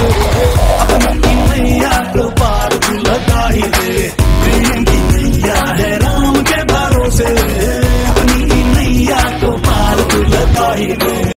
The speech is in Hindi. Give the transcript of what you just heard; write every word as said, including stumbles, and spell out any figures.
अपनी मैया को पार तू लगा ही दे, प्रेम की मैया है राम के भरोसे, अपनी मैया को पार तू लगा ही दे।